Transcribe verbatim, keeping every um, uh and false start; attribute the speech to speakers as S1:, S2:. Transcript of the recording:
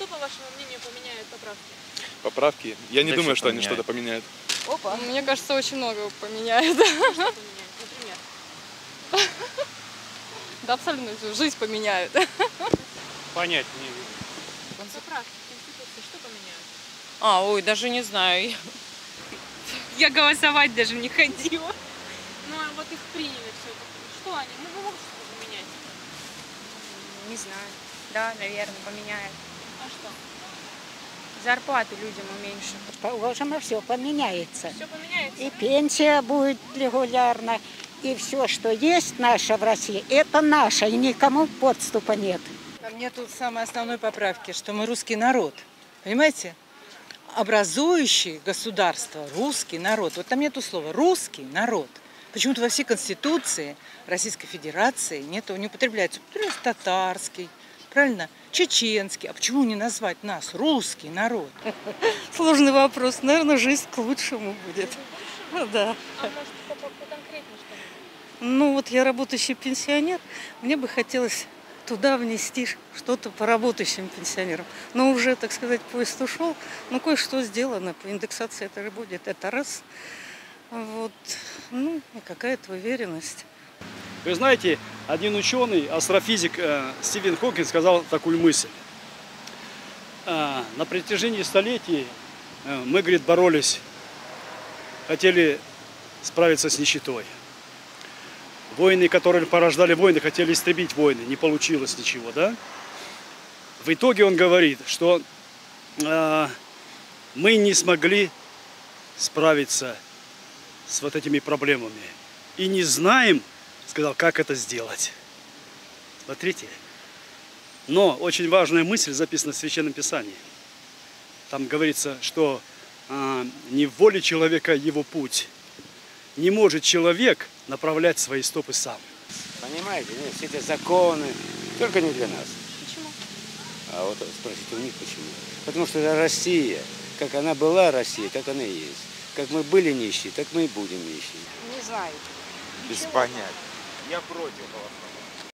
S1: что, по вашему мнению, поменяют поправки?
S2: Поправки? Я не
S3: Да
S2: думаю,
S3: всё
S2: что они
S3: поменяют.
S2: что-то поменяют.
S1: Опа.
S4: Мне кажется, очень много поменяет.
S1: Что поменяют, например?
S4: Да абсолютно всю жизнь поменяют.
S5: Понять не вижу.
S1: Поправки в Конституции что поменяют?
S6: А, ой, даже не знаю. Я голосовать даже не ходила.
S1: Ну, а вот их приняли все. Что они? Ну, могут что-то поменять?
S7: Не знаю. Да, наверное, поменяет.
S1: А что?
S7: Зарплаты людям уменьшат.
S8: Положено, все поменяется.
S1: Все поменяется?
S8: И пенсия будет регулярно, и все, что есть наше в России, это наше, и никому подступа нет.
S9: Там нету самой основной поправки, что мы русский народ. Понимаете? Образующий государство, русский народ. Вот там нету слова «русский народ». Почему-то во всей Конституции Российской Федерации нету, не употребляется. Употребляется татарский, правильно? Чеченский. А почему не назвать нас русский народ?
S4: Сложный вопрос. Наверное, жизнь к лучшему будет. Ну да.
S1: А может, поконкретнее что-нибудь?
S4: Ну вот я работающий пенсионер. Мне бы хотелось туда внести что-то по работающим пенсионерам. Но уже, так сказать, поезд ушел. Ну, кое-что сделано. По индексации это же будет. Это раз. Вот. Ну, и какая-то уверенность.
S5: Вы знаете, один ученый, астрофизик э, Стивен Хокинг сказал такую мысль. Э, на протяжении столетий э, мы, говорит, боролись, хотели справиться с нищетой. Войны, которые порождали войны, хотели истребить войны, не получилось ничего, да? В итоге он говорит, что э, мы не смогли справиться с вот этими проблемами и не знаем, сказал, как это сделать. Смотрите. Но очень важная мысль записана в Священном Писании. Там говорится, что э, не в воле человека его путь. Не может человек направлять свои стопы сам.
S10: Понимаете, нет, все эти законы, только не для нас.
S1: Почему?
S10: А вот спросите у них почему. Потому что это Россия. Как она была Россия, так она и есть. Как мы были нищие, так мы и будем нищие.
S8: Не знаю.
S3: Без понятия. Я против голосования.